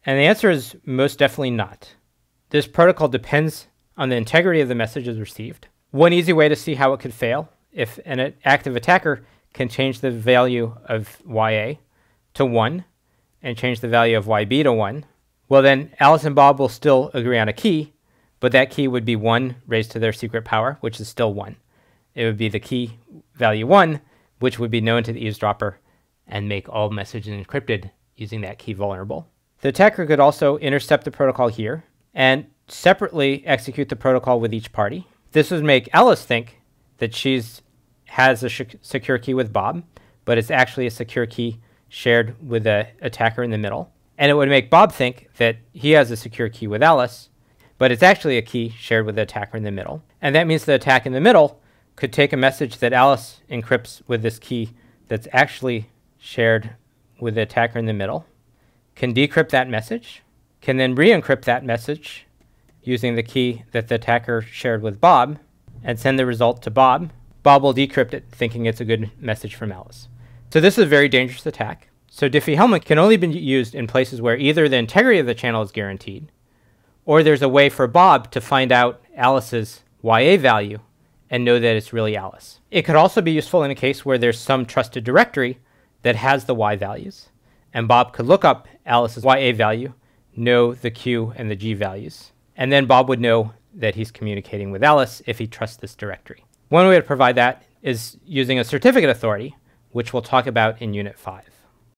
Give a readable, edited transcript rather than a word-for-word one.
And the answer is most definitely not. This protocol depends on the integrity of the messages received. One easy way to see how it could fail, if an active attacker can change the value of YA to 1 and change the value of YB to 1, well then Alice and Bob will still agree on a key, but that key would be 1 raised to their secret power, which is still 1. It would be the key value 1, which would be known to the eavesdropper and make all messages encrypted using that key vulnerable. The attacker could also intercept the protocol here and separately execute the protocol with each party. This would make Alice think that she has a secure key with Bob, but it's actually a secure key shared with the attacker in the middle. And it would make Bob think that he has a secure key with Alice, but it's actually a key shared with the attacker in the middle. And that means the attack in the middle could take a message that Alice encrypts with this key that's actually shared with the attacker in the middle, can decrypt that message, can then re-encrypt that message using the key that the attacker shared with Bob, and send the result to Bob. Bob will decrypt it, thinking it's a good message from Alice. So this is a very dangerous attack. So Diffie-Hellman can only be used in places where either the integrity of the channel is guaranteed, or there's a way for Bob to find out Alice's YA value and know that it's really Alice. It could also be useful in a case where there's some trusted directory that has the Y values, and Bob could look up Alice's YA value, know the Q and the G values, and then Bob would know that he's communicating with Alice if he trusts this directory. One way to provide that is using a certificate authority, which we'll talk about in Unit 5.